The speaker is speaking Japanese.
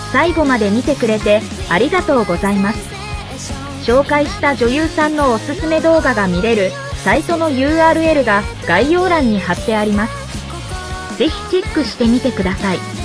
最後まで見てくれてありがとうございます。紹介した女優さんのおすすめ動画が見れるサイトの URL が概要欄に貼ってあります。ぜひチェックしてみてください。